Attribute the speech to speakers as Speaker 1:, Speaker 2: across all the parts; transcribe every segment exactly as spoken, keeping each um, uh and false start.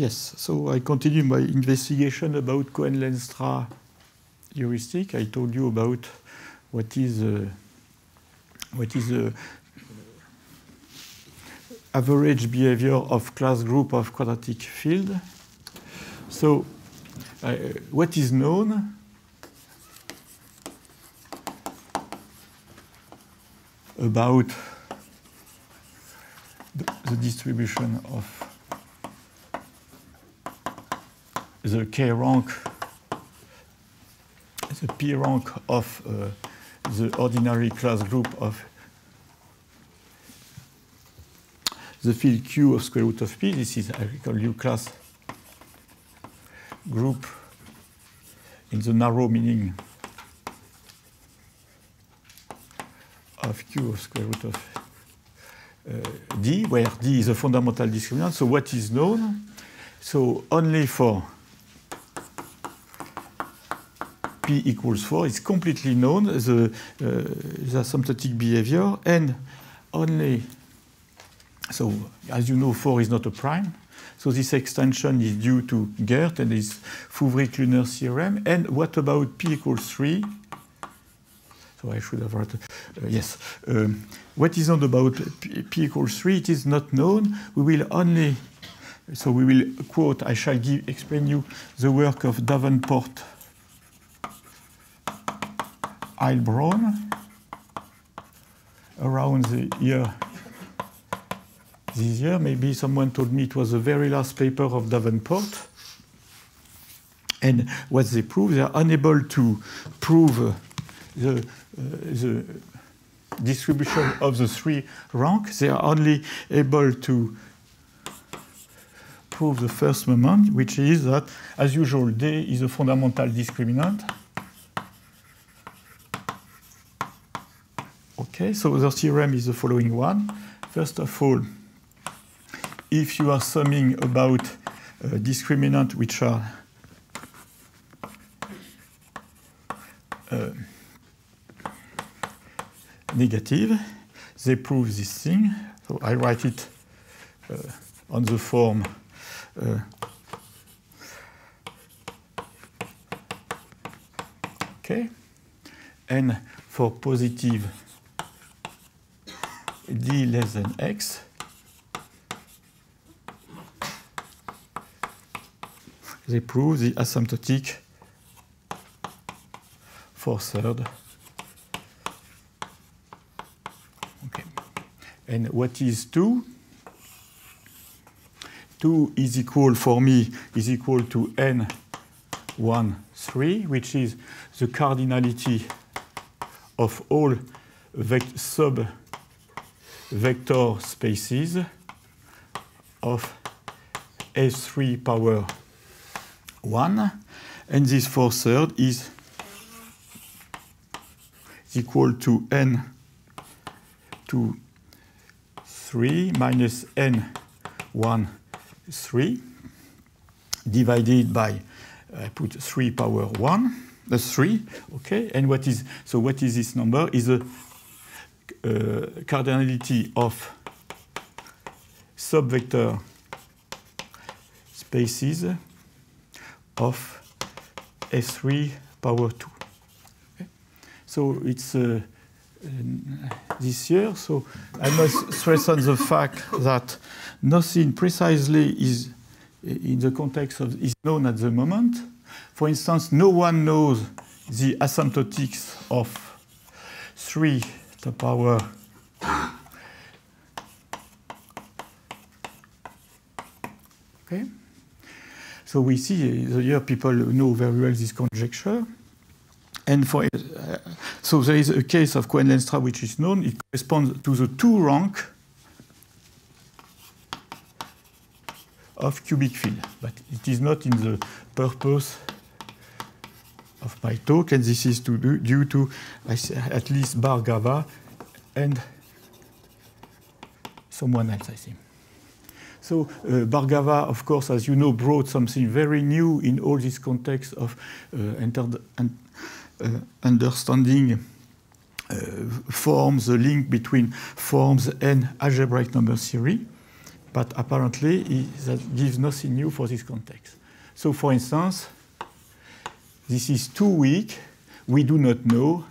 Speaker 1: yes, so I continue my investigation about Cohen-Lenstra heuristic. I told you about what is uh, what is the average behavior of class group of quadratic field. So uh, what is known about the, the distribution of the K rank, the P rank of uh, the ordinary class group of the field Q of square root of P. This is, I call you class group in the narrow meaning of Q of square root of uh, D, where D is a fundamental discriminant. So what is known? So only for P equals four, it's completely known, the, uh, the asymptotic behavior, and only, so as you know, four is not a prime. So this extension is due to Geert and his Fuvry-Kluner theorem. And what about P equals three? So I should have written, uh, yes. Um, what is known about P, P equals three? It is not known. We will only, so we will quote, I shall give, explain you the work of Davenport, Heilbronn, around the year, this year. Maybe someone told me it was the very last paper of Davenport. And what they prove, they are unable to prove uh, the, uh, the distribution of the three rank. They are only able to prove the first moment, which is that, as usual, D is a fundamental discriminant. Okay, so the theorem is the following one. First of all, if you are summing about uh, discriminants which are uh, negative, they prove this thing. So I write it uh, on the form uh, okay, and for positive D less than X, they prove the asymptotic for third. Okay. And what is two? two is equal, for me, is equal to N one, three, which is the cardinality of all sub vector spaces of S three power one, and this for third is equal to N two, three minus N one, three divided by, I put three power one, that's three, okay, and what is, so what is this number? Is a Uh, cardinality of subvector spaces of S three power two. Okay. So it's uh, uh, this year. So I must stress on the fact that nothing precisely is in the context of is known at the moment. For instance, no one knows the asymptotics of three to the power okay. So we see uh, here people know very well this conjecture, and for uh, so there is a case of Cohen-Lenstra which is known. It corresponds to the two rank of cubic field, but it is not in the purpose of my talk, and this is to do, due to at least Bhargava and someone else, I think. So uh, Bhargava, of course, as you know, brought something very new in all this context of uh, un uh, understanding uh, forms, the link between forms and algebraic number theory. but apparently it, that gives nothing new for this context. So for instance, this is too weak. We do not know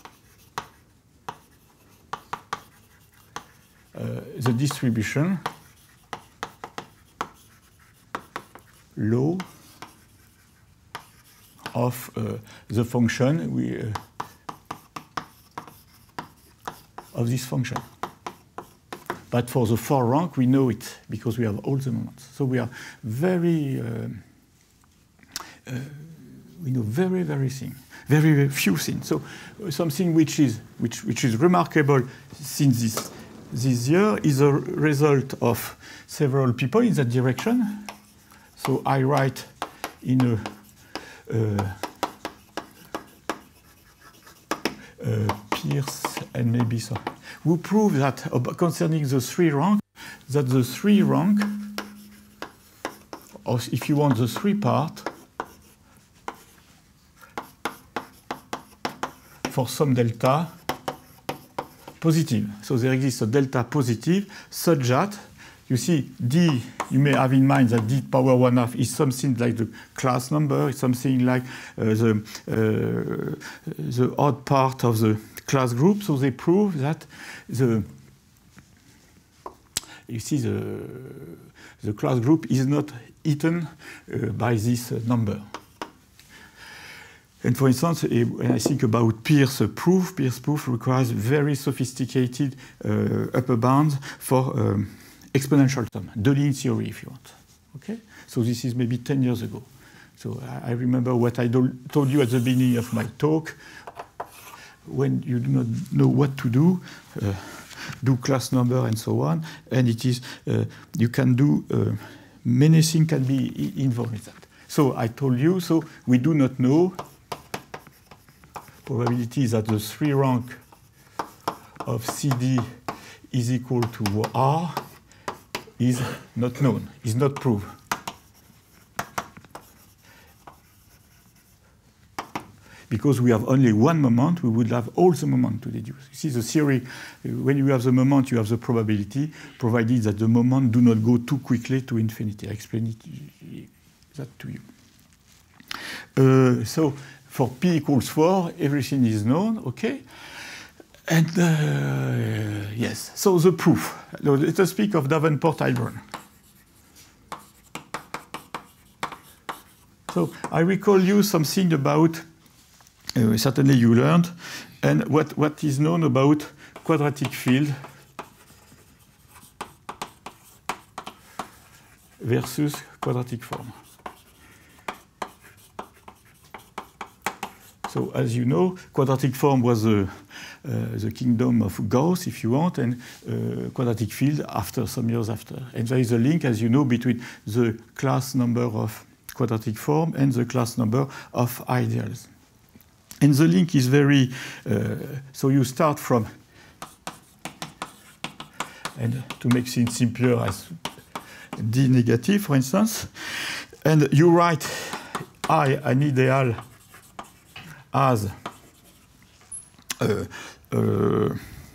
Speaker 1: uh, the distribution law of uh, the function we, uh, of this function. But for the four rank, we know it because we have all the moments. So we are very, uh, uh, we know very, very thing, very, very few things. So uh, something which is which which is remarkable since this this year is a result of several people in that direction. So I write in a uh, uh, Peirce and maybe so, who prove that uh, concerning the three rank, that the three rank, or if you want the three part, for some delta positive. So there exists a delta positive such that, you see, D, you may have in mind that D power one half is something like the class number, it's something like uh, the, uh, the odd part of the class group. So they prove that the, you see, the, the class group is not eaten uh, by this uh, number. And for instance, when I think about Peirce proof, Peirce proof requires very sophisticated uh, upper bounds for um, exponential sum, Deligne theory, if you want. Okay? So this is maybe ten years ago. So I, I remember what I do, told you at the beginning of my talk. When you do not know what to do, uh, do class number and so on, and it is, uh, you can do, uh, many things can be involved in that. So I told you, so we do not know probability that the three rank of C D is equal to R is not known, is not proved. Because we have only one moment, we would have all the moment to deduce. You see the theory, when you have the moment, you have the probability, provided that the moment do not go too quickly to infinity. I explain it, that to you. Uh, so for P equals four, everything is known, okay? And uh, yes, so the proof. Let us speak of Davenport-Hilbert. So I recall you something about, uh, certainly you learned, and what, what is known about quadratic field versus quadratic form. So as you know, quadratic form was a Uh, the kingdom of Gauss, if you want, and uh, quadratic field after, some years after. And there is a link, as you know, between the class number of quadratic form and the class number of ideals. And the link is very, uh, so you start from, and to make things simpler as D negative, for instance, and you write I, an ideal, as uh, Uh,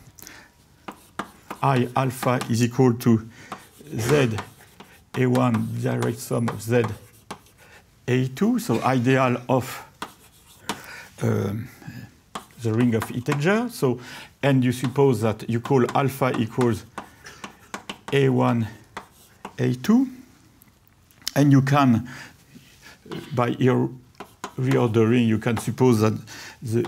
Speaker 1: I alpha is equal to Z A one direct sum of Z A two, so ideal of um, the ring of integer. So, and you suppose that you call alpha equals A one A two, and you can, by reordering, you can suppose that the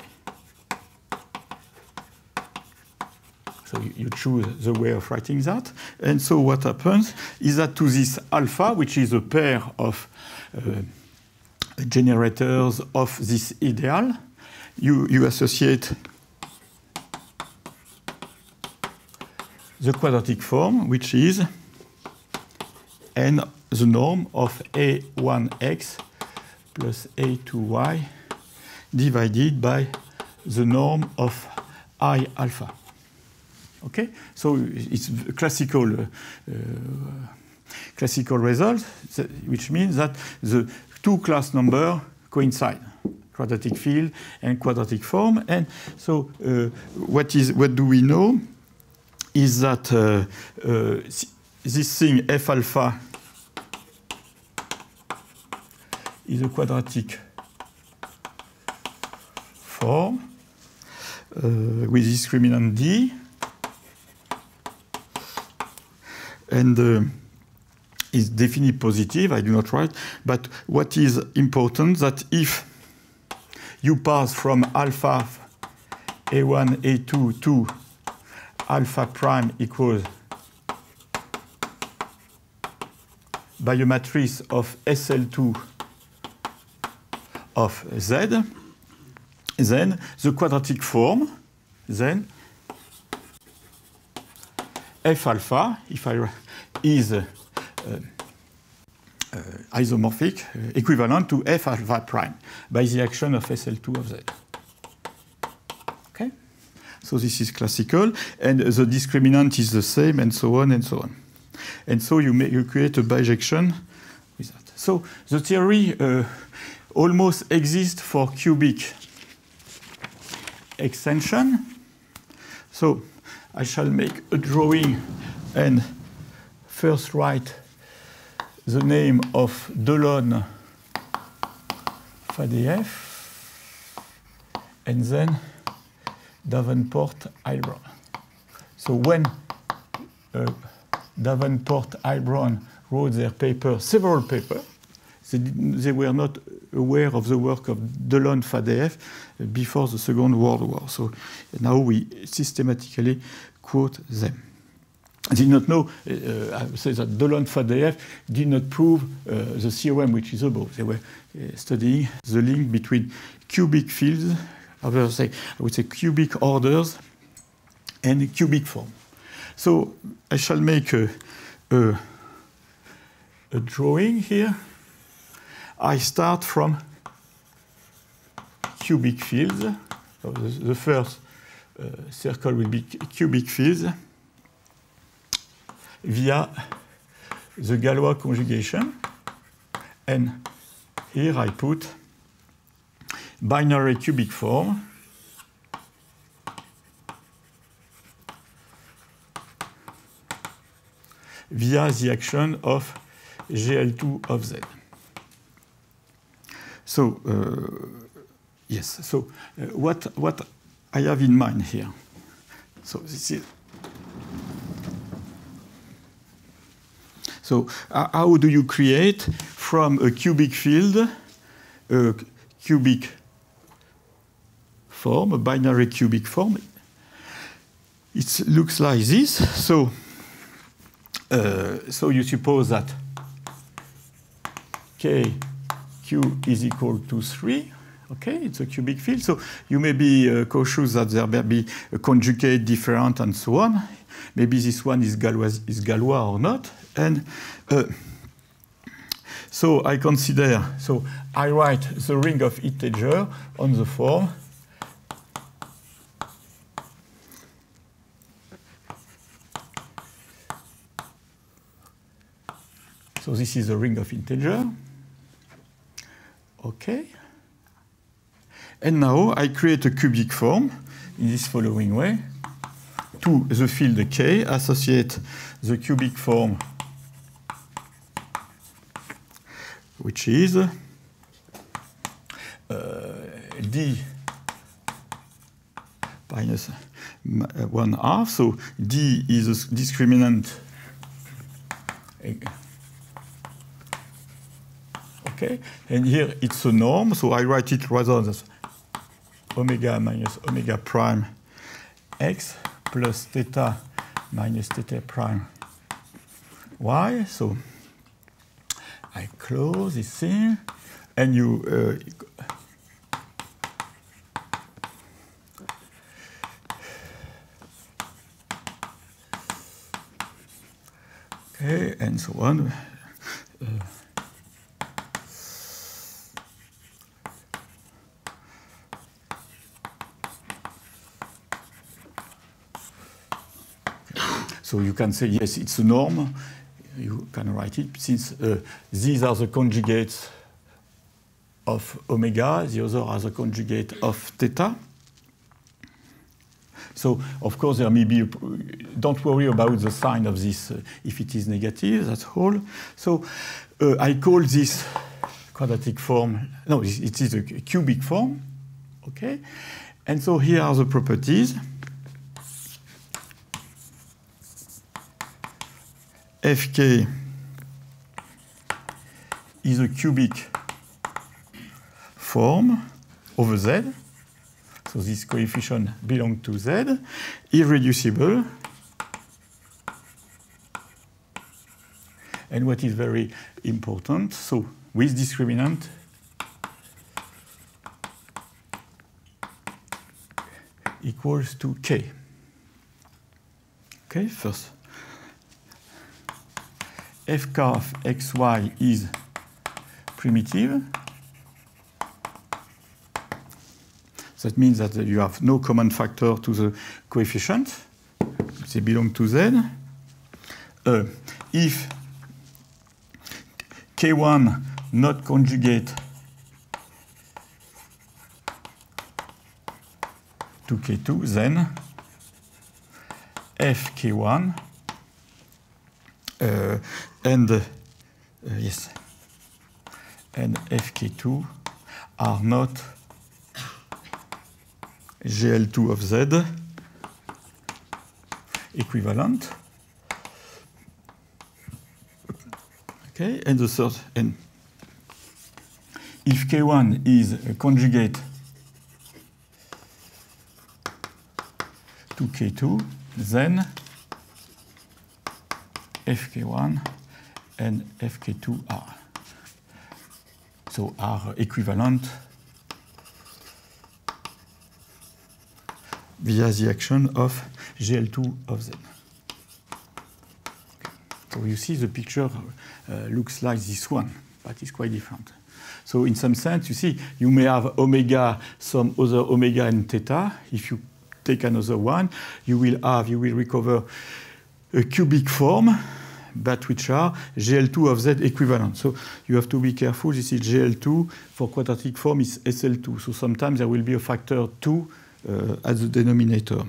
Speaker 1: So you choose the way of writing that. And so what happens is that to this alpha, which is a pair of uh, generators of this ideal, you, you associate the quadratic form, which is n the norm of A one x plus A two y divided by the norm of I alpha. Okay, so it's a classical, uh, uh, classical result, which means that the two class numbers coincide, quadratic field and quadratic form. And so, uh, what is what do we know is that uh, uh, this thing F alpha is a quadratic form uh, with discriminant D, and uh, is definitely positive. I do not write, but what is important that if you pass from alpha A one, A two to alpha prime equals by a matrix of S L two of Z, then the quadratic form, then F alpha, if I is uh, uh, isomorphic, uh, equivalent to F alpha prime by the action of S L two of Z. Okay? So this is classical, and the discriminant is the same, and so on and so on. And so you, may, you create a bijection with that. So the theory uh, almost exists for cubic extension. So I shall make a drawing and first write the name of Delon Faddeev and then Davenport Heilbronn. So when uh, Davenport Heilbronn wrote their paper, several papers, they, they were not aware of the work of Delon Faddeev before the Second World War. So now we systematically quote them. I did not know, uh, I would say that Delon Faddeev did not prove uh, the theorem which is above. They were uh, studying the link between cubic fields, I would say, I would say cubic orders, and cubic form. So I shall make a, a, a drawing here. I start from cubic fields. So the, the first uh, circle will be cubic fields via the Galois conjugation. And here I put binary cubic form via the action of G L two of Z. So, uh, yes, so uh, what, what I have in mind here. So this is, so uh, how do you create from a cubic field a cubic form, a binary cubic form? It looks like this. So, uh, so you suppose that K Q is equal to three. Okay, it's a cubic field. So you may be uh, cautious that there may be a conjugate different and so on. Maybe this one is Galois, is Galois or not. And uh, so I consider, so I write the ring of integer on the form so this is the ring of integer. Okay. And now I create a cubic form in this following way. To the field K, associate the cubic form, which is uh, D minus one half. So D is a discriminant. Okay, and here it's a norm, so I write it rather as omega minus omega prime x plus theta minus theta prime y. So I close this thing, and you uh, okay, and so on. Uh, So you can say, yes, it's a norm. You can write it, since uh, these are the conjugates of omega, the other are the conjugate of theta. So, of course, there may be, a, don't worry about the sign of this uh, if it is negative, that's all. So, uh, I call this quadratic form, no, it is a cubic form, okay? And so here are the properties. F K is a cubic form over Z. So this coefficient belongs to Z, irreducible. And what is very important, so with discriminant, equals to K. Okay, first. F K of xy is primitive. That means that you have no common factor to the coefficient. They belong to Z. Uh, if K one not conjugate to K two, then F K one uh, and uh, yes, and F K two are not G L two of Z equivalent. Okay, and the third, and if K one is a conjugate to K two, then F K one and F K two are so are equivalent via the action of G L two of Z. So you see the picture uh, looks like this one, but it's quite different. So in some sense, you see, you may have omega, some other omega and theta. If you take another one, you will have, you will recover a cubic form, but which are G L two of Z equivalent. So you have to be careful. This is G L two. For quadratic form, it's S L two. So sometimes there will be a factor two uh, at the denominator.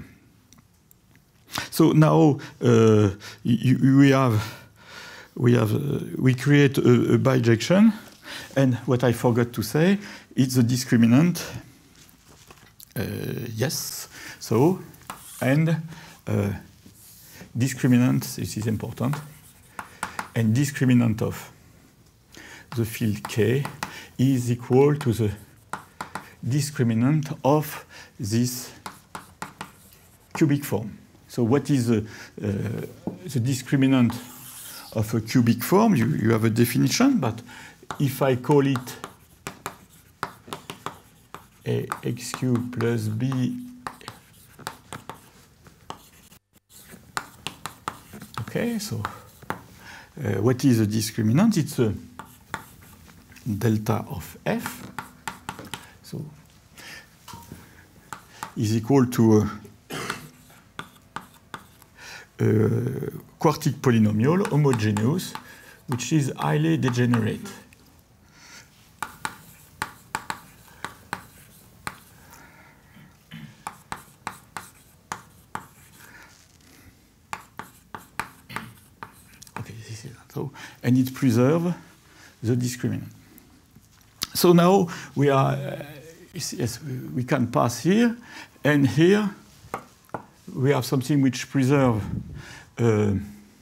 Speaker 1: So now uh, you, we have we have uh, we create a, a bijection, and what I forgot to say is the discriminant. Uh, yes, so and uh, discriminant. This is important, and discriminant of the field K is equal to the discriminant of this cubic form. So what is the, uh, the discriminant of a cubic form? You, you have a definition, but if I call it a x cubed plus b, okay, so uh, what is the discriminant? It's a delta of f, so is equal to a Uh, quartic polynomial homogeneous, which is highly degenerate. Okay, this is that. So, and it preserves the discriminant. So now we are, uh, yes, we can pass here, and here we have something which preserves uh,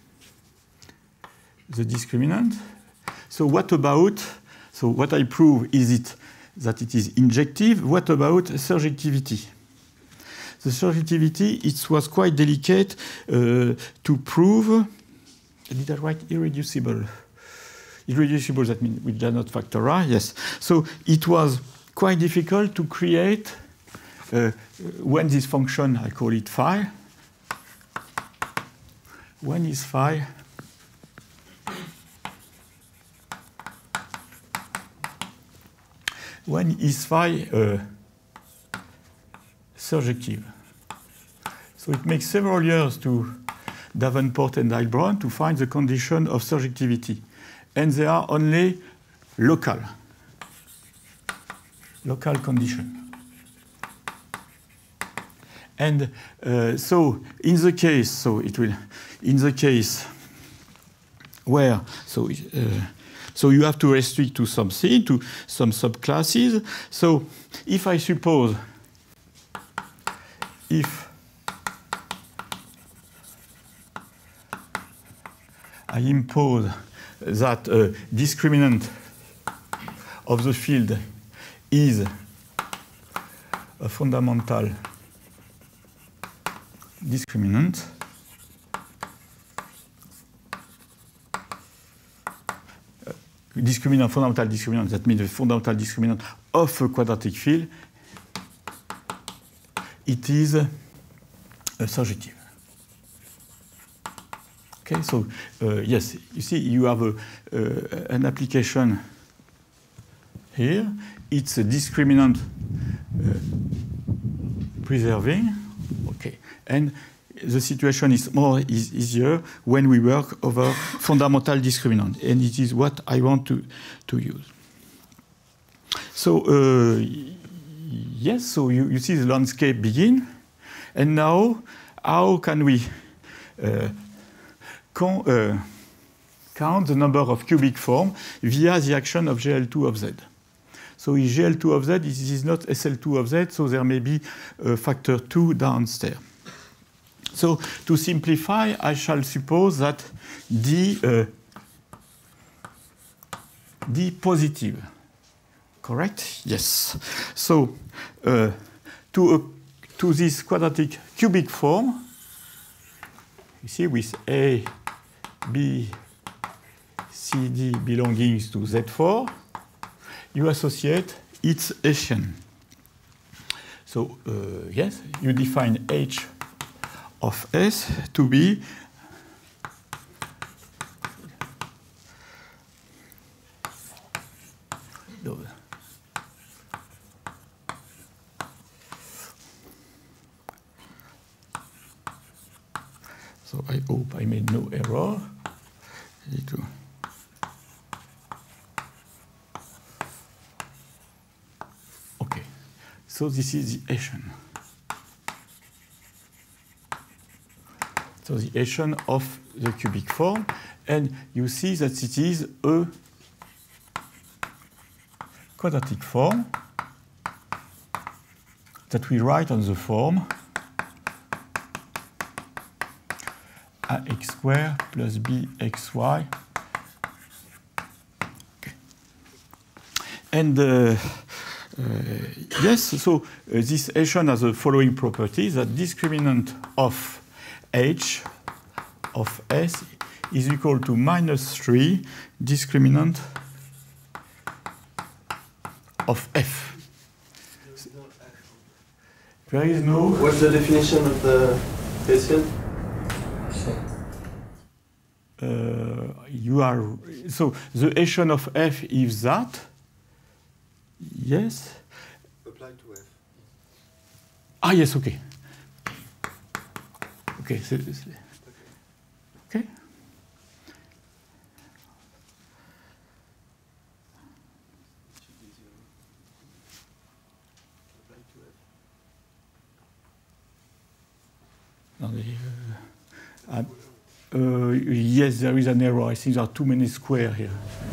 Speaker 1: the discriminant. So what about, so what I prove is it that it is injective. What about surjectivity? The surjectivity, it was quite delicate uh, to prove, did I write irreducible? Irreducible, that means we do not factorize, yes. So it was quite difficult to create Uh, when this function, I call it phi, when is phi when is phi uh, surjective? So it makes several years to Davenport and Heilbronn to find the condition of surjectivity, and they are only local, local condition. And uh, so in the case, so it will, in the case where, so, uh, so you have to restrict to something, to some subclasses. So if I suppose, if I impose that uh, discriminant of the field is a fundamental discriminant, uh, discriminant, fundamental discriminant, that means the fundamental discriminant of a quadratic field, it is uh, surjective. Okay, so uh, yes, you see, you have a, uh, an application here. It's a discriminant uh, preserving. Okay, and the situation is more is easier when we work over fundamental discriminant, and it is what I want to to use. So uh, yes, so you, you see the landscape begin, and now how can we uh, Con, uh, count the number of cubic form via the action of G L two of Z. So in G L two of Z, this is not S L two of Z, so there may be a factor two downstairs. So to simplify, I shall suppose that D, uh, D positive. Correct? Yes. So uh, to, uh, to this quadratic cubic form, you see with A, B, C, D belonging to Z four, you associate its Hessian. So, uh, yes, you define H of S to be so I hope I made no error. Okay, so this is the Hessian. So the Hessian of the cubic form, and you see that it is a quadratic form that we write on the form ax squared plus bxy. Okay. And uh, uh, yes, so uh, this Hessian has the following property, that discriminant of H of S is equal to minus three discriminant of F. There is no...
Speaker 2: What's the definition of the Hessian?
Speaker 1: Uh, you are so the Hessian of F is that, yes.
Speaker 2: Apply to F.
Speaker 1: Ah yes, okay. Okay, so, okay. No, the, uh, Uh, yes, there is an error. I think there are too many squares here.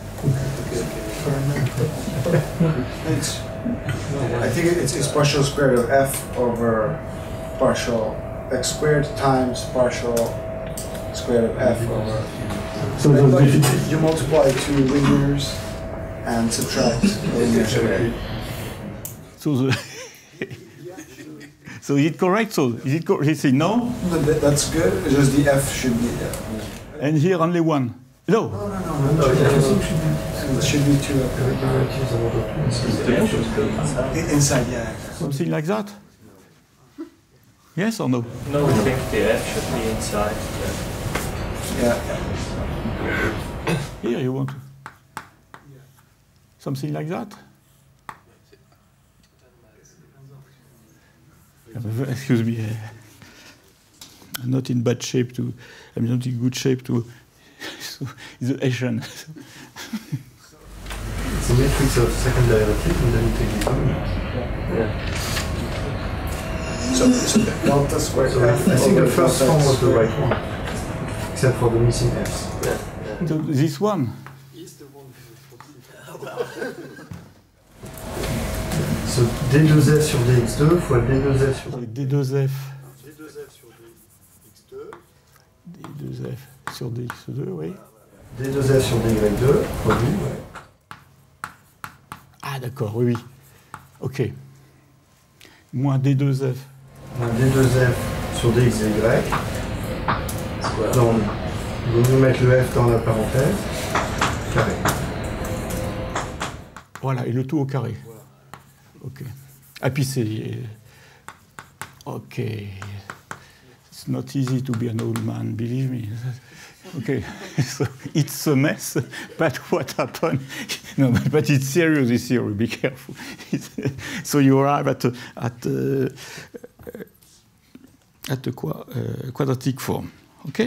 Speaker 3: It's, I think it's, it's partial squared of f over partial x squared times partial squared of f over. So like you, you multiply two linears and subtract linear.
Speaker 1: So the So is it correct? So is it correct? He said no?
Speaker 3: That, that's good. It's just the f should be. Yeah.
Speaker 1: And here only one. No.
Speaker 3: No, no, no. no, no. It should be two. Inside, yeah.
Speaker 1: Something like that? Yes or no?
Speaker 4: No, we think the f should be inside.
Speaker 3: Yeah.
Speaker 1: Here you want to. Something like that? Excuse me, I'm not in bad shape to, I'm not in good shape to, so it's the Hessian.
Speaker 5: It's a matrix of second derivative and then you take the dominant.
Speaker 4: Yeah.
Speaker 3: So, so delta squared
Speaker 5: So
Speaker 3: f
Speaker 5: I think the
Speaker 3: over
Speaker 5: first
Speaker 3: delta
Speaker 5: form was the
Speaker 3: squared.
Speaker 5: right one, except for the missing f's.
Speaker 2: Yeah. yeah.
Speaker 1: So this one.
Speaker 2: He's the one who
Speaker 5: So d deux f sur dx deux fois d deux f sur
Speaker 1: d deux f
Speaker 2: D deux f sur dx deux.
Speaker 1: d deux f sur dx deux, oui.
Speaker 5: d deux f sur dy deux, produit, ouais.
Speaker 1: Ah d'accord, oui, oui. OK. Moins d deux f.
Speaker 5: Moins d deux f sur dx dy. Donc, il vaut mieux mettre le f dans la parenthèse, carré.
Speaker 1: Voilà, et le tout au carré.
Speaker 2: Voilà.
Speaker 1: OK. Ah, puis c'est... OK. It's not easy to be an old man, believe me. OK. So it's a mess, but what happened? No, but, but it's serious, this theory, be careful. So you arrive at, at, uh, at the qu uh, quadratic form. OK?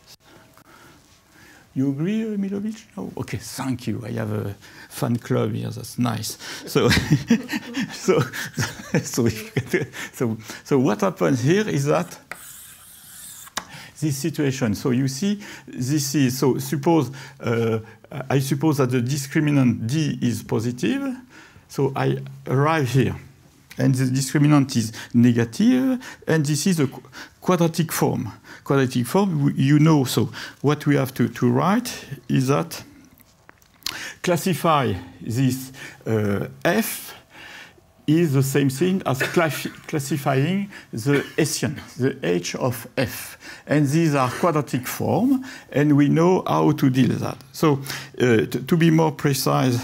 Speaker 1: You agree, uh, Milovic? No? Okay, thank you. I have a fan club here. That's nice. So, so, so, so, so, what happens here is that this situation. So you see, this is so. Suppose uh, I suppose that the discriminant d is positive. So I arrive here, and the discriminant is negative, and this is a qu quadratic form. Quadratic form, you know, so what we have to, to write is that classify this uh, f is the same thing as classifying the Hessian, the h of f. And these are quadratic form, and we know how to deal with that. So uh, to, to be more precise,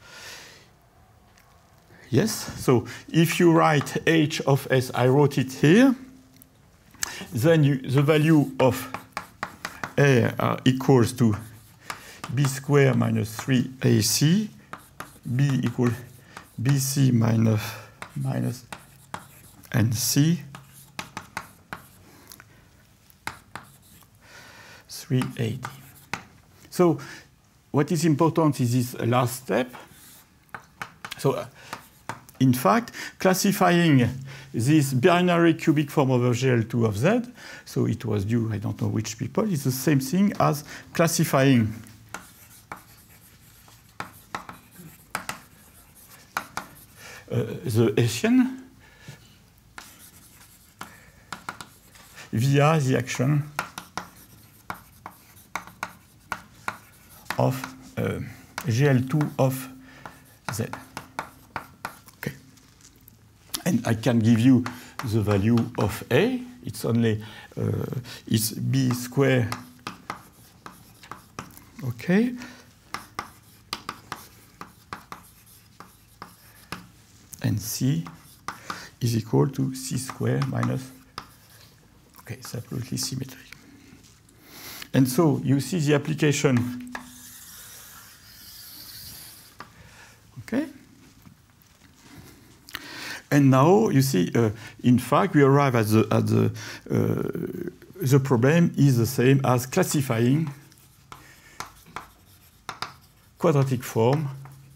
Speaker 1: yes, so if you write h of s, I wrote it here, then you, the value of A uh, equals to b squared minus three a c, b equals bc minus, minus nc, three eighty. So what is important is this last step. So uh, in fact, classifying this binary cubic form over G L two of Z, so it was due, I don't know which people, is the same thing as classifying uh, the Hessian via the action of uh, G L two of Z. And I can give you the value of A. It's only uh, it's b squared. Okay. And C is equal to c squared minus. Okay, it's absolutely symmetric. And so you see the application. Okay. And now you see, uh, in fact, we arrive at the at the uh, the problem is the same as classifying quadratic form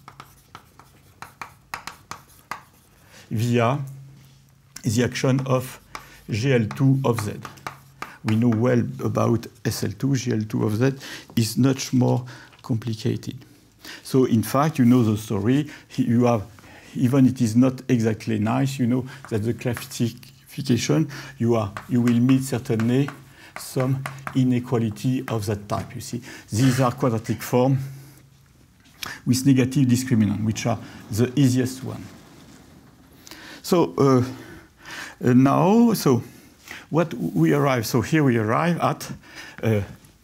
Speaker 1: via the action of G L two of Z. We know well about S L two. G L two of Z is much more complicated. So in fact, you know the story. You have, even it is not exactly nice, you know that the classification, you are you will meet certainly some inequality of that type. You see, these are quadratic form with negative discriminant, which are the easiest one. So uh, uh, now, so what we arrive, so here we arrive at uh,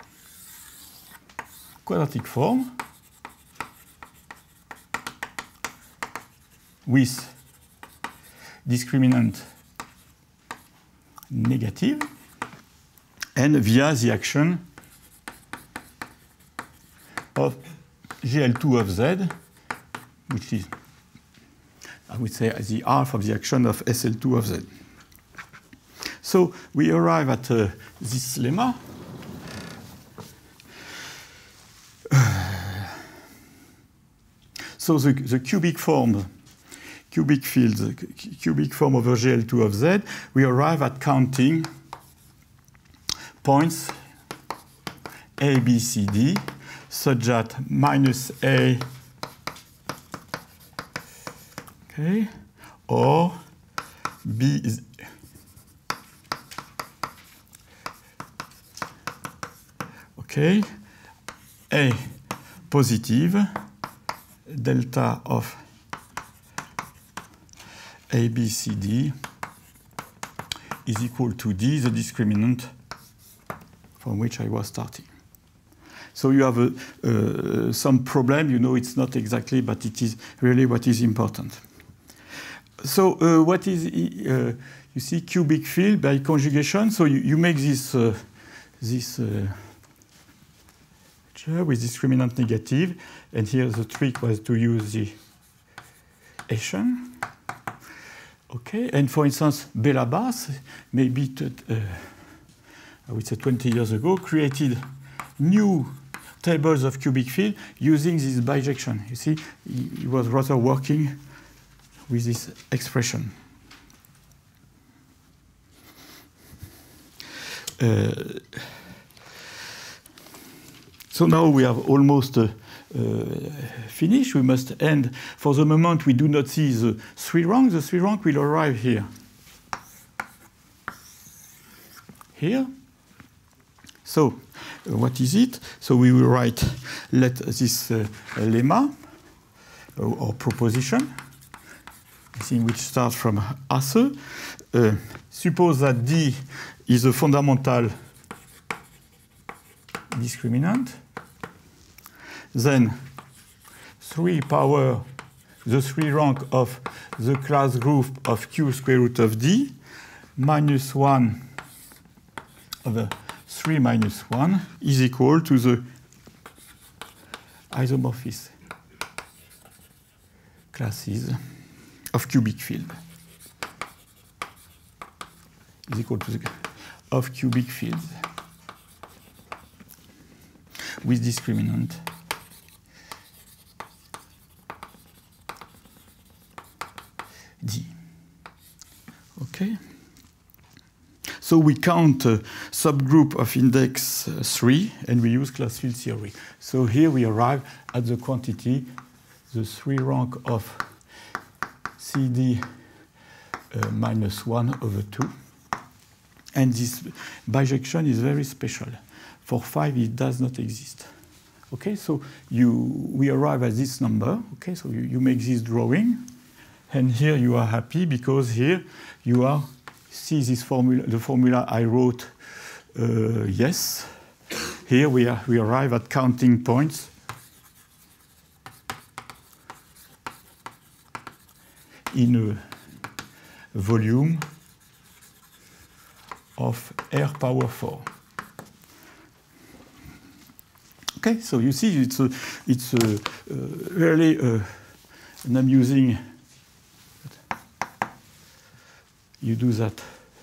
Speaker 1: quadratic form with discriminant negative and via the action of G L two of Z, which is, I would say, the half of the action of S L two of Z. So we arrive at uh, this lemma. So the, the cubic form cubic fields, cubic form over G L two of Z, we arrive at counting points A, B, C, D, such that minus A, okay, or B is okay, A positive, delta of A, B, C, D is equal to D, the discriminant from which I was starting. So you have a, uh, some problem, you know it's not exactly, but it is really what is important. So uh, what is, uh, you see, cubic field by conjugation, so you, you make this, uh, this uh, with discriminant negative, and here the trick was to use the Hessian. Okay, and for instance, Béla Barth, maybe to, uh, I would say twenty years ago, created new tables of cubic field using this bijection. You see, he, he was rather working with this expression. Uh, so now we have almost uh, uh, finished. We must end. For the moment, we do not see the three rank. The three rank will arrive here. Here. So, uh, what is it? So we will write, let this uh, lemma, or, or proposition, thing which starts from Hasse. Uh, suppose that D is a fundamental discriminant. Then three power, the three rank of the class group of Q square root of D, minus one over three minus one is equal to the isomorphism classes of cubic field. Is equal to the of cubic fields with discriminant D. Okay. So we count a subgroup of index uh, three, and we use class field theory. So here we arrive at the quantity, the three rank of C D uh, minus one over two. And this bijection is very special. For five, it does not exist. Okay, so you, we arrive at this number. Okay, so you, you make this drawing. And here you are happy because here you are, see this formula, the formula I wrote, uh, yes. Here we, are, we arrive at counting points in a volume of R power four. Okay, so you see it's a, it's a, uh, really uh, an amusing. You do that.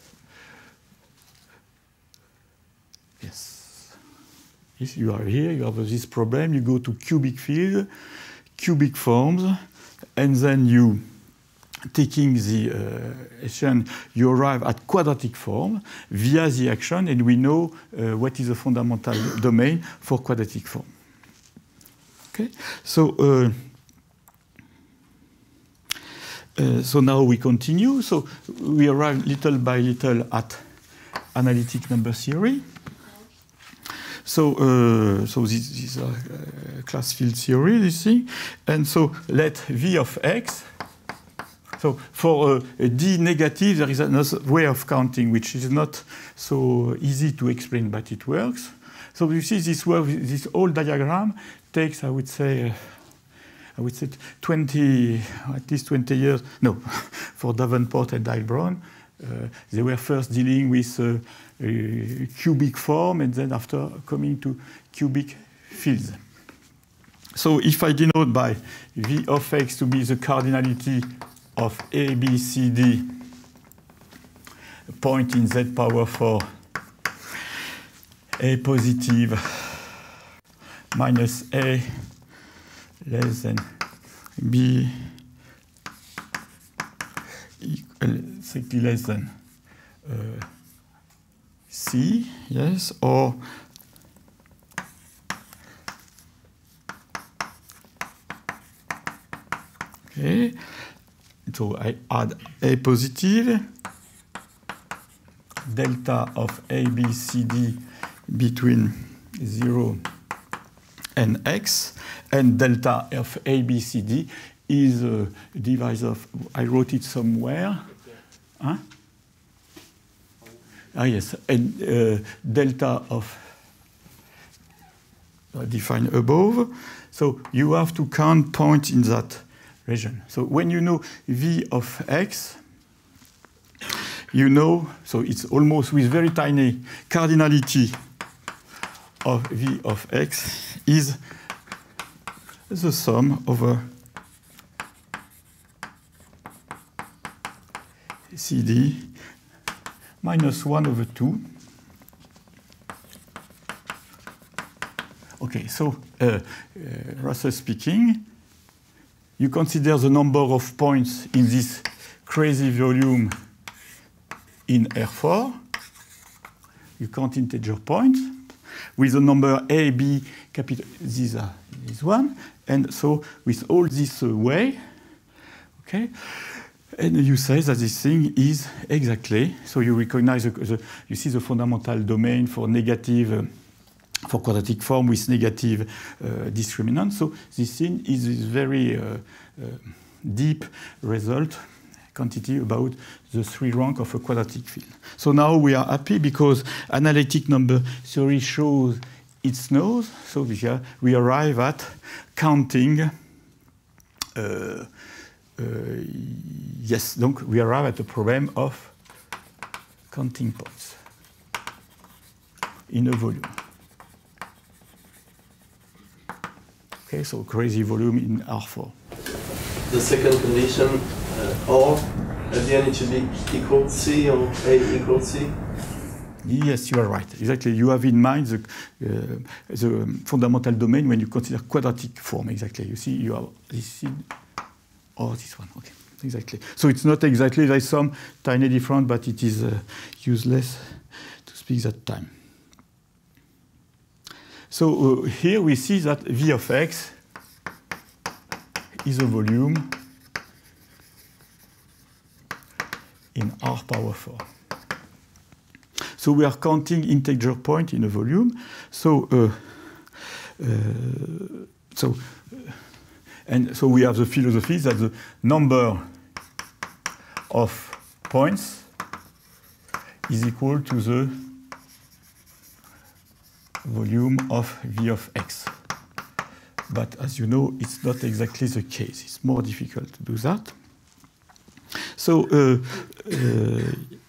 Speaker 1: Yes. If you are here, you have this problem. You go to cubic field, cubic forms, and then you, taking the uh, action, you arrive at quadratic form via the action, and we know uh, what is the fundamental domain for quadratic form. Okay, so. Uh, Uh, so now we continue. So we arrive little by little at analytic number theory. So, uh, so this, this is uh, class field theory, this thing. And so let V of X. So for uh, a D negative, there is another way of counting, which is not so easy to explain, but it works. So you see this work, this whole diagram takes, I would say, uh, I would say twenty, at least twenty years, no, for Davenport and Heilbronn. Uh, they were first dealing with uh, a cubic form and then after coming to cubic fields. So if I denote by V of X to be the cardinality of A, B, C, D, a point in Z power four, A positive minus A less than B strictly less than uh, C, yes, or okay. So I add A positive, delta of A, B, C, D between zero and X, and delta of A, B, C, D is a device of, I wrote it somewhere. Huh? Ah, yes, and uh, delta of uh, defined above. So you have to count points in that region. So when you know V of X, you know, so it's almost with very tiny cardinality of V of X is the sum over C D minus one over two. Okay, so uh, uh, Russell speaking, you consider the number of points in this crazy volume in R four. You count integer points with the number A, B, capital, these are this one. And so with all this uh, way, okay, and you say that this thing is exactly, so you recognize, the, the, you see the fundamental domain for negative, uh, for quadratic form with negative uh, discriminant. So this thing is this very uh, uh, deep result quantity about the three rank of a quadratic field. So now we are happy because analytic number theory shows its nose. So we, are, we arrive at counting. Uh, uh, yes, donc we arrive at a problem of counting points in a volume. Okay, so crazy volume in R four.
Speaker 6: The second condition, uh, or at the end it should be equal C or A equals C?
Speaker 1: Yes, you are right. Exactly. You have in mind the, uh, the fundamental domain when you consider quadratic form. Exactly. You see, you have this or this one. Okay. Exactly. So it's not exactly, there's some tiny difference, but it is uh, useless to speak that time. So uh, here we see that V of X is a volume in R power four. So we are counting integer point in a volume. So, uh, uh, so, uh, and so we have the philosophy that the number of points is equal to the volume of V of X. But as you know, it's not exactly the case. It's more difficult to do that. So, uh, uh,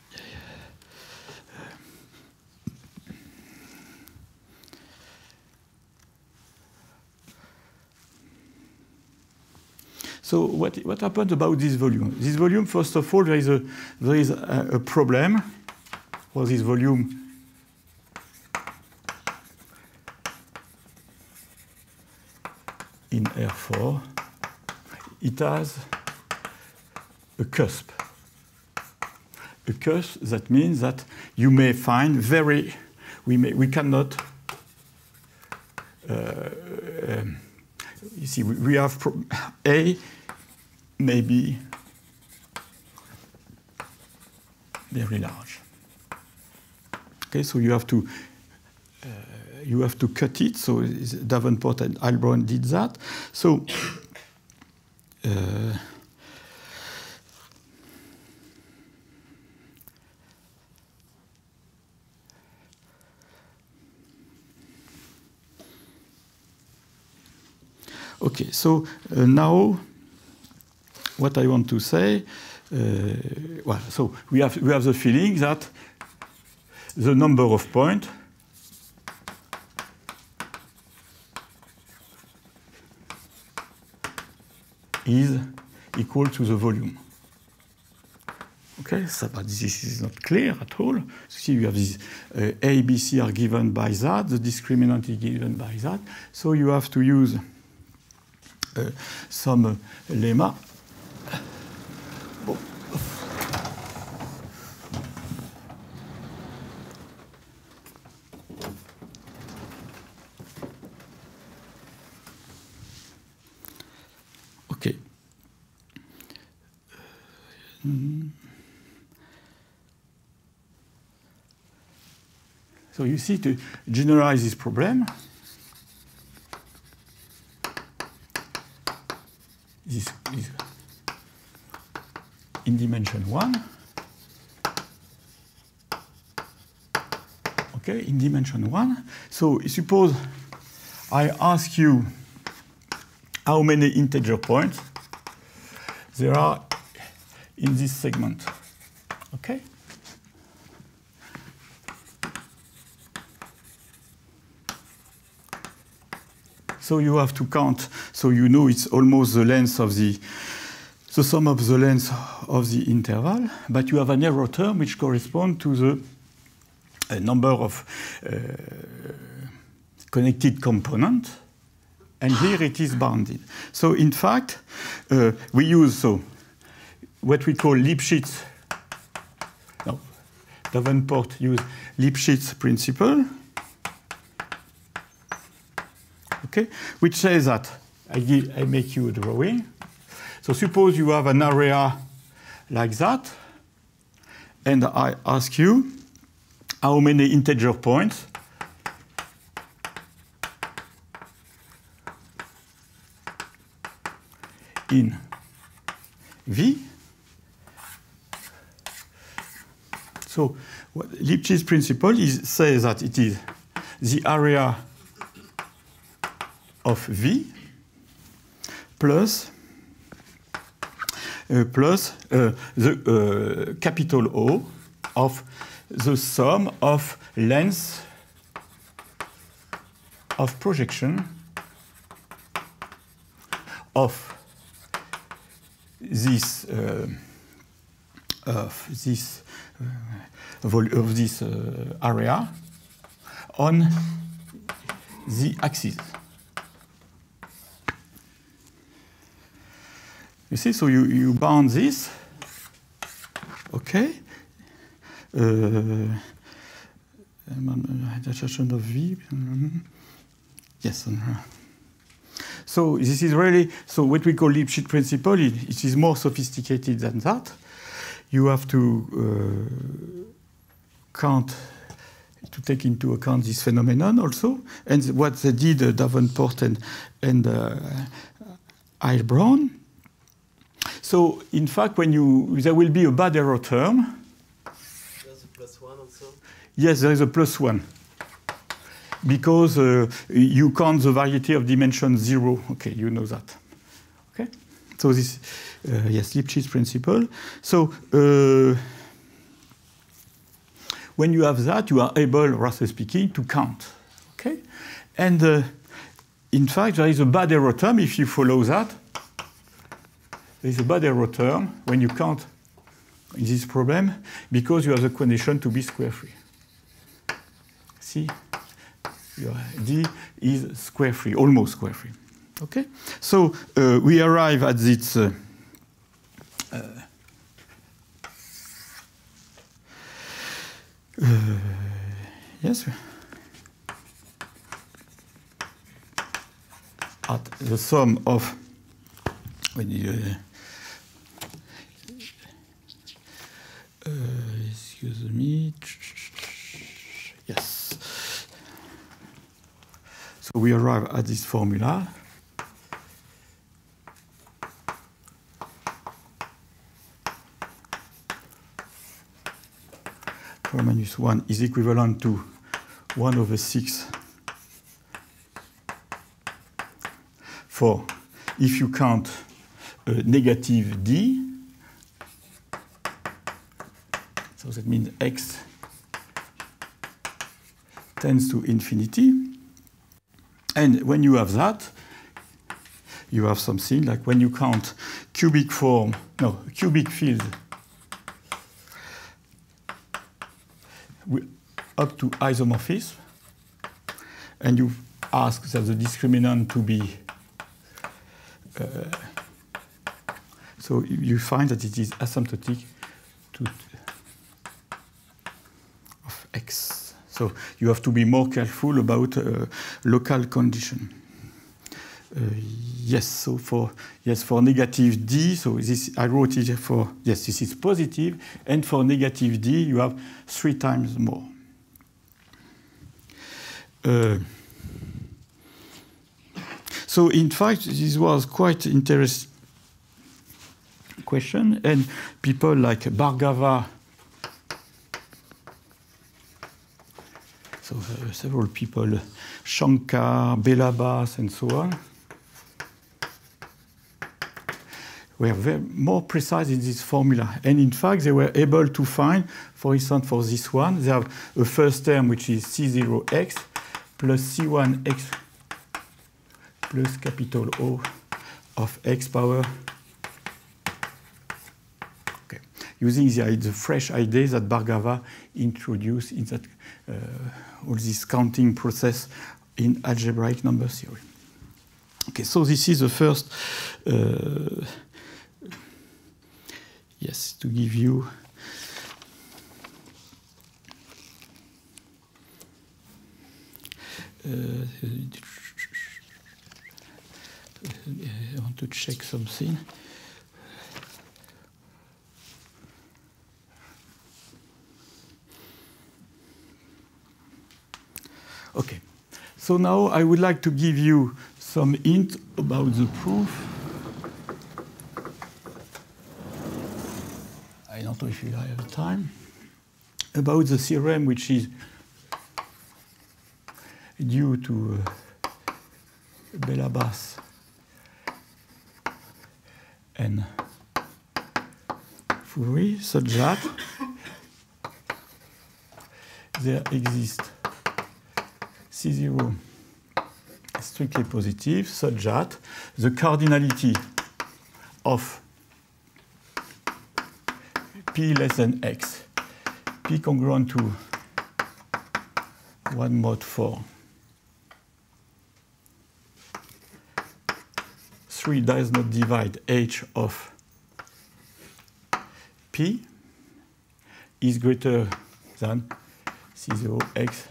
Speaker 1: so what, what happened about this volume? This volume, first of all, there is a, there is a, a problem for this volume. In R four, it has a cusp. A cusp, that means that you may find very, we, may, we cannot, uh, um, you see, we, we have pro A may be very large. Okay, so you have to uh, you have to cut it. So Davenport and Heilbronn did that. So uh, okay, so uh, now what I want to say, uh, well, so we have we have the feeling that the number of points is equal to the volume. Okay, so, but this is not clear at all. See, you have these uh, A, B, C are given by that, the discriminant is given by that. So you have to use uh, some uh, lemma. Mm. So you see, to generalize this problem, this is in dimension one. Okay, in dimension one. So suppose I ask you how many integer points there are in this segment. Okay? So you have to count, so you know it's almost the length of the, the sum of the length of the interval, but you have an error term which corresponds to the uh, number of uh, connected components, and here it is bounded. So in fact, uh, we use so what we call Lipschitz, no, Davenport used Lipschitz principle, okay, which says that, I, give, I make you a drawing. So suppose you have an area like that, and I ask you how many integer points in V. So what Lipschitz principle is, says that it is the area of V plus uh, plus uh, the uh, capital O of the sum of length of projection of this uh, of this uh, of this uh, area on the axis. You see, so you, you bound this, okay? Uh, of V. Yes. So this is really, so what we call Lipschitz principle, it, it is more sophisticated than that. You have to uh, count, to take into account this phenomenon also. And what they did, uh, Davenport and, and uh, Heilbronn. So in fact, when you, there will be a bad error term.
Speaker 6: There's a plus one also?
Speaker 1: Yes, there is a plus one. Because uh, you count the variety of dimension zero. Okay, you know that. Okay? So this, uh, yes, Lipschitz principle. So uh, when you have that, you are able, roughly speaking, to count. Okay? And uh, in fact, there is a bad error term if you follow that. There is a bad error term when you count in this problem because you have the condition to be square free. See? Your D is square free, almost square free. Okay? So uh, we arrive at this uh, uh, uh, yes, at the sum of when you, uh, uh, excuse me, yes. So we arrive at this formula. four minus one is equivalent to one over six for if you count uh, negative D. So that means x tends to infinity. And when you have that, you have something like when you count cubic form, no, cubic field up to isomorphism, and you ask that the discriminant to be, uh, so you find that it is asymptotic to of x. So you have to be more careful about uh, local condition. Uh, yes, so for yes for negative d, so this I wrote it for yes, this is positive, and for negative d you have three times more. Uh, so in fact, this was quite interesting question, and people like Bhargava, so uh, several people, Shankar, Belabas, and so on, were very more precise in this formula. And in fact, they were able to find, for instance, for this one, they have a first term which is C zero x plus C one x plus capital O of x power. Okay. Using the, the fresh idea that Bhargava introduced in that uh, all this counting process in algebraic number theory. Okay, so this is the first. Uh, yes, to give you. Uh, I want to check something. Okay, so now I would like to give you some hint about the proof. I don't know if you have time. About the theorem which is due to uh, Belabas and Fourie, such that there exists C zero strictly positive, such that the cardinality of P less than X, P congruent to one mod four, three does not divide H of P is greater than C zero x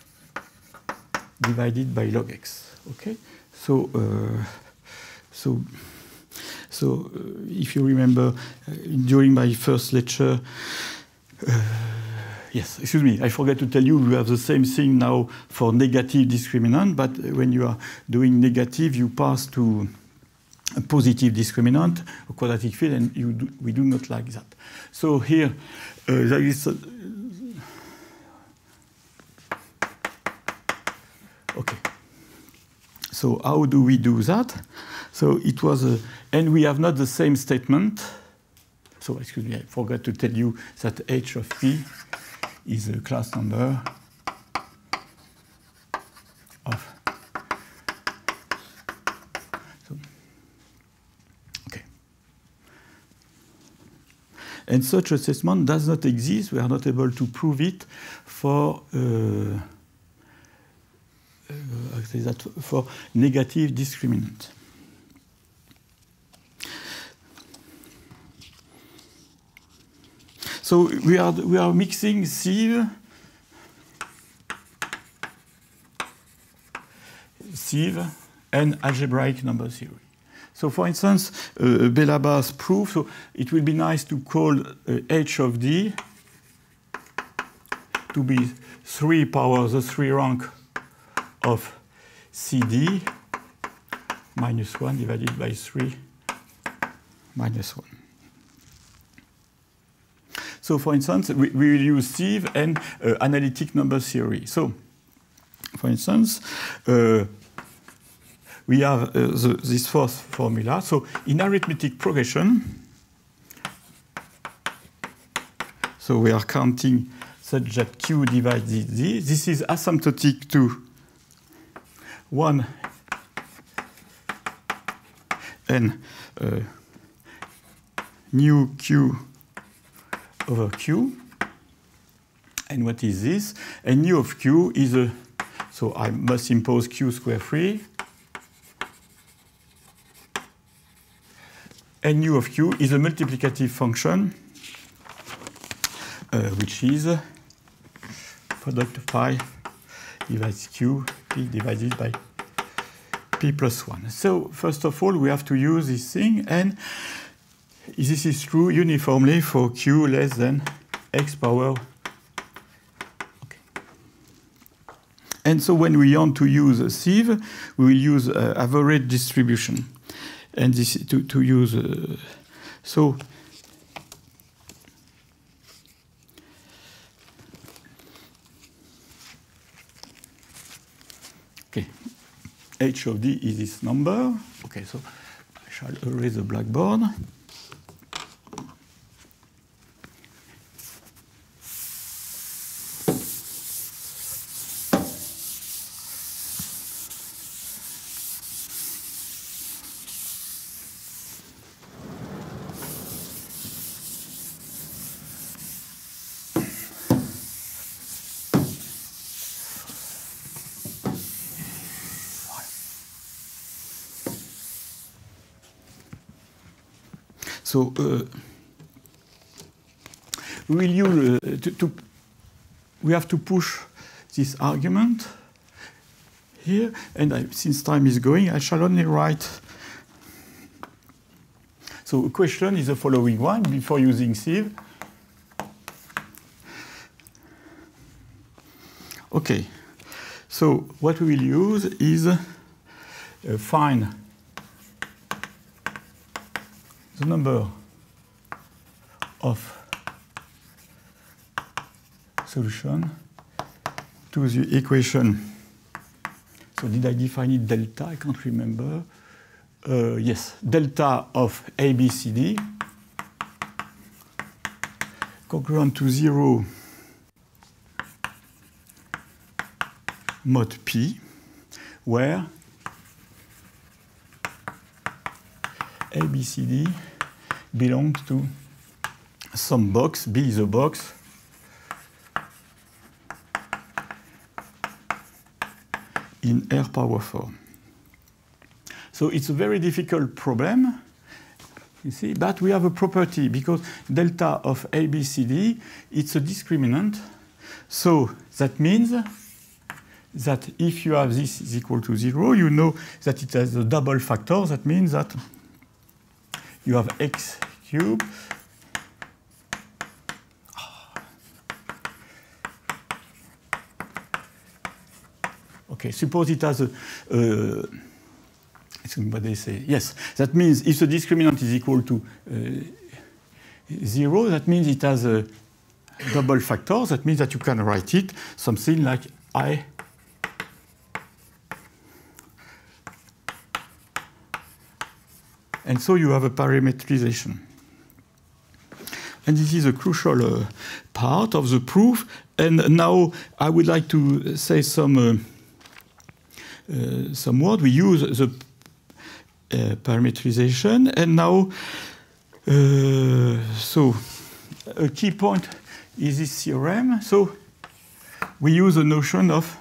Speaker 1: divided by log x. Okay, so uh, so so uh, if you remember uh, during my first lecture, uh, yes, excuse me, I forgot to tell you we have the same thing now for negative discriminant, but when you are doing negative, you pass to a positive discriminant, a quadratic field, and you do, we do not like that. So here uh, there is. A, Okay, so how do we do that? So it was a, and we have not the same statement. So excuse me, I forgot to tell you that H of P is a class number of, so, okay. And such assessment does not exist. We are not able to prove it for uh, Uh, that for negative discriminant. So we are we are mixing sieve, sieve, and algebraic number theory. So, for instance, uh, Belabas proof. So it will be nice to call uh, H of D to be three power the three rank of C D minus one divided by three minus one. So, for instance, we, we will use sieve and uh, analytic number theory. So, for instance, uh, we have uh, the, this fourth formula. So, in arithmetic progression, so we are counting such that Q divides Z. This is asymptotic to one and uh, nu Q over Q. And what is this? And nu of Q is a, so I must impose Q square free. And nu of Q is a multiplicative function, uh, which is uh, product of pi divides Q, P divided by p plus one. So first of all, we have to use this thing, and this is true uniformly for q less than x power. Okay. And so when we want to use a sieve, we will use uh, average distribution, and this to to use uh, so. Okay, h of d is this number. Okay, so I shall erase the blackboard. So uh, we will use uh, to, to we have to push this argument here, and I, since time is going, I shall only write. So a question is the following one before using sieve. Okay, so what we will use is uh, find the number of solution to the equation. So did I define it delta? I can't remember. Uh, yes, delta of A, B, C, D congruent to zero mod P, where A, B, C, D belongs to some box. B is a box in R power four. So it's a very difficult problem, you see, but we have a property because delta of A, B, C, D, it's a discriminant. So that means that if you have this is equal to zero, you know that it has a double factor. That means that you have x cubed okay, suppose it has a, uh, what they say, yes, that means if the discriminant is equal to uh, zero, that means it has a double factor. That means that you can write it something like I and so you have a parametrization. And this is a crucial uh, part of the proof. And now I would like to say some uh, uh, some word. We use the uh, parametrization. And now, uh, so a key point is this theorem. So we use the notion of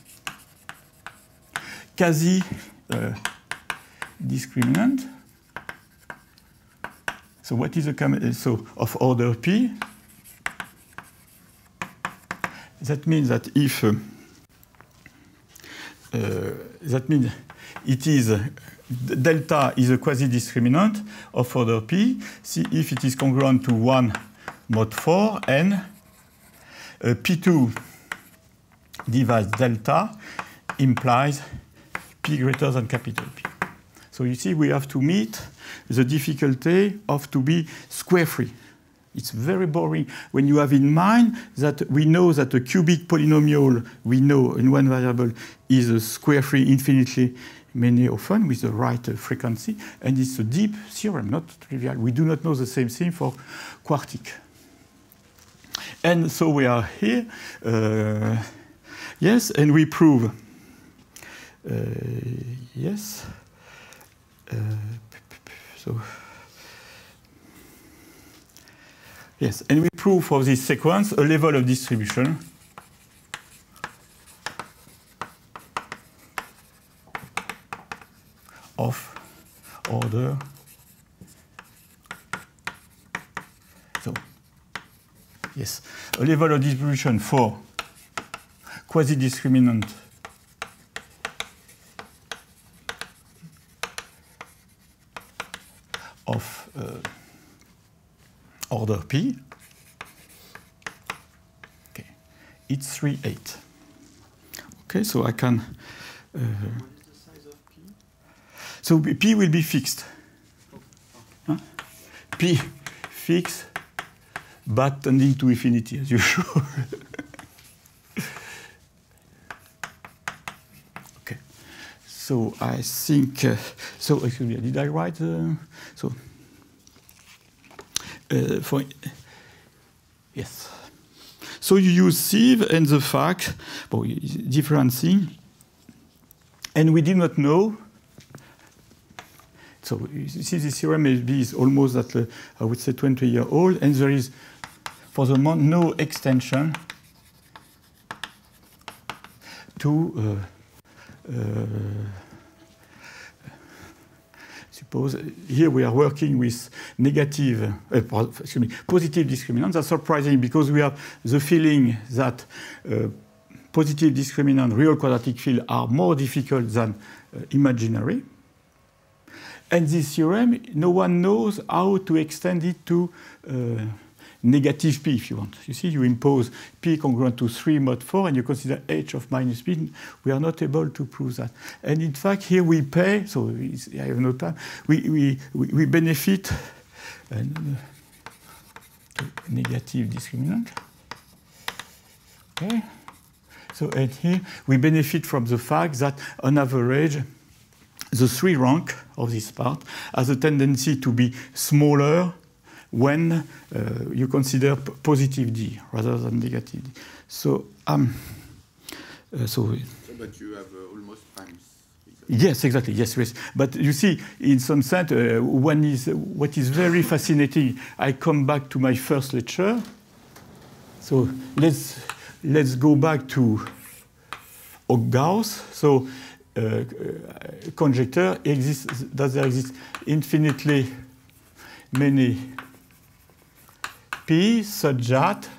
Speaker 1: quasi uh, discriminant. So what is the so of order P? That means that if uh, uh, that means it is uh, delta is a quasi-discriminant of order P. See if it is congruent to one mod four and uh, P two divides delta implies P greater than capital P. So you see we have to meet the difficulty of to be square free. It's very boring when you have in mind that we know that a cubic polynomial we know in one variable is a square free infinitely many often with the right uh, frequency, and it's a deep theorem, not trivial. We do not know the same thing for quartic. And so we are here, uh, yes, and we prove, uh, yes, uh, so, yes, and we prove for this sequence a level of distribution of order. So, yes, a level of distribution for quasi-discriminant order P. Okay, it's three, eight. Okay, so I can. Uh,
Speaker 2: What is the size of P?
Speaker 1: so P will be fixed. Huh? P fixed, but tending to infinity as usual. Okay, so I think. Uh, so excuse me, did I write? Uh, so uh, for yes. So you use sieve and the fact, well, different thing, and we did not know. So you see, this theorem maybe is almost at, uh, I would say, twenty year old, and there is, for the moment, no extension to uh, uh, suppose here we are working with negative, uh, excuse me, positive discriminant. That's surprising because we have the feeling that uh, positive discriminant real quadratic fields are more difficult than uh, imaginary. And this theorem, no one knows how to extend it to uh, negative P, if you want. You see, you impose P congruent to three mod four, and you consider H of minus P. We are not able to prove that. And in fact, here we pay, so I have no time, we, we, we, we benefit uh, negative discriminant. Okay. So, and here we benefit from the fact that on average, the three rank of this part has a tendency to be smaller when uh, you consider p positive D rather than negative D. So, um, uh, so,
Speaker 7: so but you have uh, almost times.
Speaker 1: Yes, exactly. Yes, yes. But you see, in some sense, uh, one is what is very fascinating. I come back to my first lecture. So let's let's go back to Gauss. So. Uh, conjecture exists, does there exist infinitely many P such that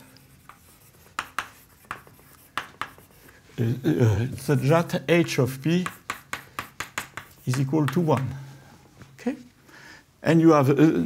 Speaker 1: uh, uh, such that H of P is equal to one. Okay, and you have uh,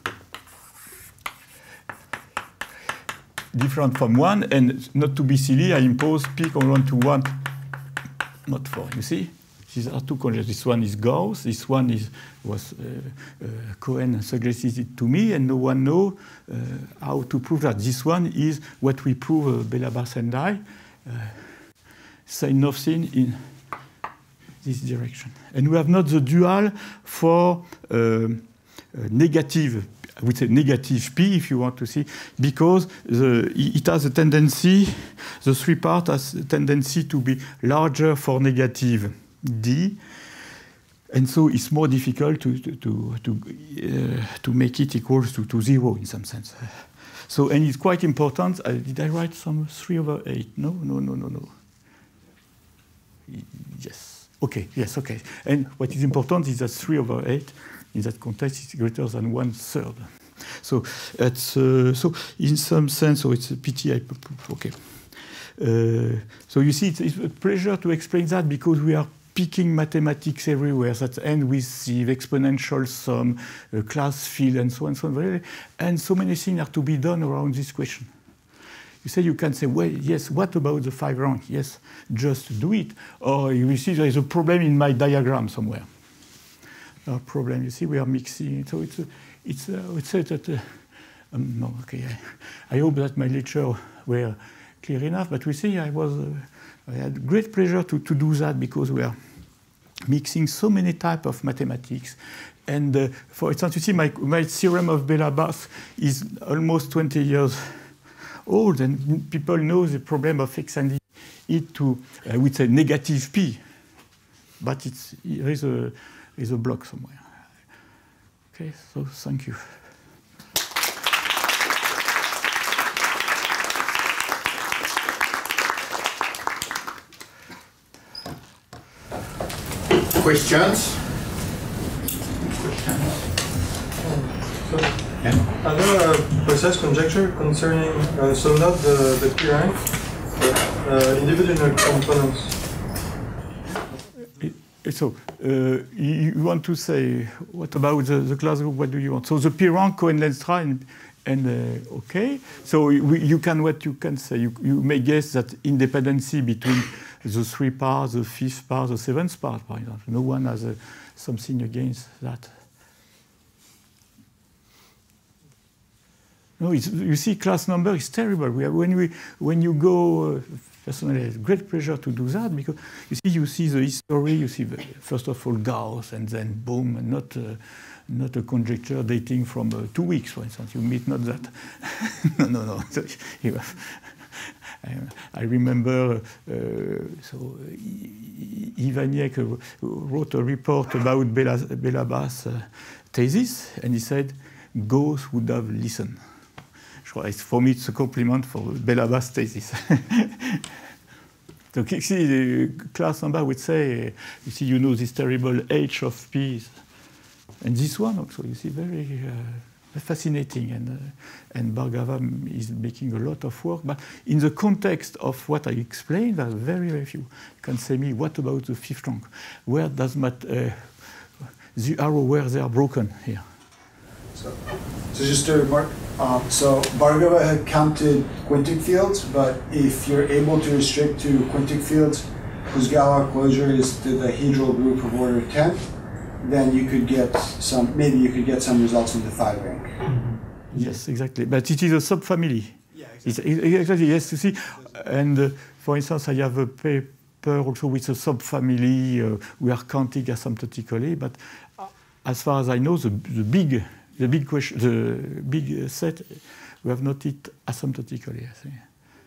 Speaker 1: different from one, and not to be silly, I impose P congruent to one, not four. You see. These are two conjectures. This one is Gauss. This one is was uh, uh, Cohen suggested it to me, and no one knows uh, how to prove that. This one is what we prove uh, Belabar and I uh, say nothing in this direction. And we have not the dual for uh, uh, negative. I would say negative P, if you want to see, because the, it has a tendency. The three part has a tendency to be larger for negative D, and so it's more difficult to to to to, uh, to make it equal to, to zero in some sense. So, and it's quite important. Uh, did I write some three over eight? No, no, no, no, no. Yes. Okay. Yes. Okay. And what is important is that three over eight in that context is greater than one third. So it's uh, so in some sense. So it's a pity. I okay. Uh, so you see, it's, it's a pleasure to explain that because we are picking mathematics everywhere that end with the exponential sum, uh, class field, and so on and so on. And so many things are to be done around this question. You say you can say, well, yes, what about the five rank? Yes, just do it. Or you will see there is a problem in my diagram somewhere. A problem. You see, we are mixing. So it's, a, it's, a, I would say that, uh, um, no, okay. I, I hope that my lecture were clear enough, but we see I was, uh, I had great pleasure to, to do that because we are mixing so many types of mathematics. And uh, for instance, you see my, my theorem of Belabar is almost twenty years old, and people know the problem of extending it to, I would say, negative P, but it's, there is a, there is a block somewhere. Okay, so thank you.
Speaker 7: Questions?
Speaker 5: So, are there a precise conjecture concerning, uh, so not the, the P rank, but uh, individual components?
Speaker 1: So uh, you, you want to say, what about the, the class group? What do you want? So the P rank, Cohen Lenstra, and, and uh, okay. So we, you can, what you can say, you, you may guess that independency between the three parts, the fifth part, the seventh part, for example. No one has uh, something against that. No, it's, you see, class number is terrible. We have, when, we, when you go, uh, personally, it's great pleasure to do that, because you see, you see the history, you see, the, first of all, Gauss, and then boom, and not, uh, not a conjecture dating from uh, two weeks, for instance. You meet not that. no, no, no. So, I remember, uh, so Ivaniek wrote a report about Bela, Bela Bass' uh, thesis, and he said, Gauss would have listened. For me, it's a compliment for Bela Bass' thesis. So, see, the class number would say, you see, you know this terrible H of P, and this one also, you see, very uh, fascinating, and uh, and Bhargava is making a lot of work. But in the context of what I explained, there are very, very few. You can say me, what about the fifth rank? Where does that, uh, the arrow where they are broken here?
Speaker 3: So, so just to remark, um, so Bhargava had counted quintic fields, but if you're able to restrict to quintic fields whose Galois closure is the dihedral group of order ten, then you could get some, maybe you could get some results in the five rank.
Speaker 1: Yes, exactly. But it is a subfamily.
Speaker 3: Yeah, exactly.
Speaker 1: It's, exactly, yes, you see. And uh, for instance, I have a paper also with a subfamily. Uh, we are counting asymptotically, but as far as I know, the, the big The big question, the big set, we have not it asymptotically, I think.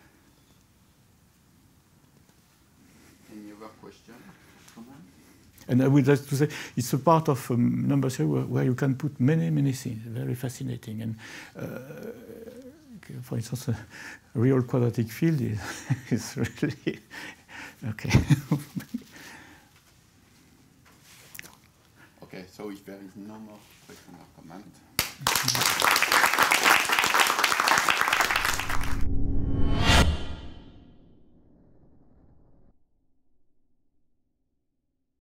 Speaker 7: Any other question?
Speaker 1: And I would like to say, it's a part of um, number theory where, where you can put many, many things. Very fascinating. And uh, for instance, a real quadratic field is, is really okay.
Speaker 7: Okay, so if there is no more question or comment,